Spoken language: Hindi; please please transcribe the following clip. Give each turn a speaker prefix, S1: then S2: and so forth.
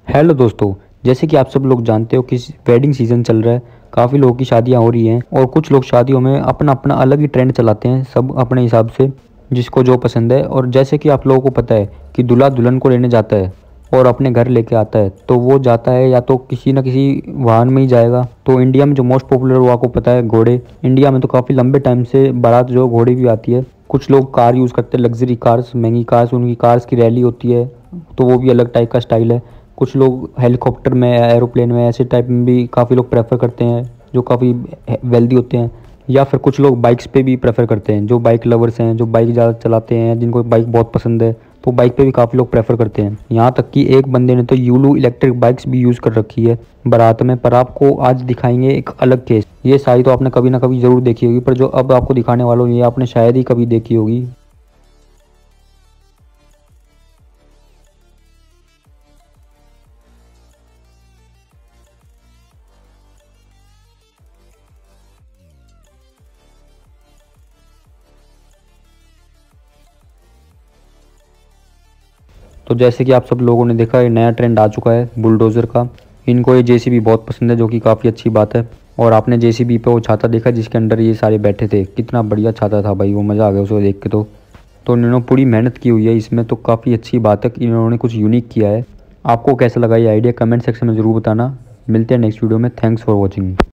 S1: हेलो दोस्तों। जैसे कि आप सब लोग जानते हो कि वेडिंग सीज़न चल रहा है। काफ़ी लोगों की शादियां हो रही हैं और कुछ लोग शादियों में अपना अपना अलग ही ट्रेंड चलाते हैं, सब अपने हिसाब से जिसको जो पसंद है। और जैसे कि आप लोगों को पता है कि दूल्हा दुल्हन को लेने जाता है और अपने घर लेके आता है, तो वो जाता है या तो किसी न किसी वाहन में ही जाएगा। तो इंडिया में जो मोस्ट पॉपुलर वो आपको पता है, घोड़े। इंडिया में तो काफ़ी लंबे टाइम से बारात जो घोड़े भी आती है। कुछ लोग कार यूज़ करते हैं, लग्जरी कार्स, महंगी कार्स, उनकी कार्स की रैली होती है, तो वो भी अलग टाइप का स्टाइल है। कुछ लोग हेलीकॉप्टर में, एरोप्लेन में, ऐसे टाइप में भी काफ़ी लोग प्रेफर करते हैं जो काफ़ी वेल्दी होते हैं। या फिर कुछ लोग बाइक्स पे भी प्रेफर करते हैं, जो बाइक लवर्स हैं, जो बाइक ज़्यादा चलाते हैं, जिनको बाइक बहुत पसंद है, तो बाइक पे भी काफ़ी लोग प्रेफर करते हैं। यहाँ तक कि एक बंदे ने तो यूलू इलेक्ट्रिक बाइक्स भी यूज़ कर रखी है बारात में। पर आपको आज दिखाएंगे एक अलग केस। ये सारी तो आपने कभी ना कभी ज़रूर देखी होगी, पर जो अब आपको दिखाने वाला हूँ ये आपने शायद ही कभी देखी होगी। तो जैसे कि आप सब लोगों ने देखा, ये नया ट्रेंड आ चुका है बुलडोज़र का। इनको ये जेसीबी बहुत पसंद है, जो कि काफ़ी अच्छी बात है। और आपने जेसीबी पे वो छाता देखा जिसके अंदर ये सारे बैठे थे, कितना बढ़िया छाता था भाई, वो मज़ा आ गया उसको देख के। तो इन्होंने पूरी मेहनत की हुई है इसमें, तो काफ़ी अच्छी बात है कि इन्होंने कुछ यूनिक किया है। आपको कैसा लगा ये आइडिया, कमेंट सेक्शन में ज़रूर बताना। मिलते हैं नेक्स्ट वीडियो में। Thanks for watching.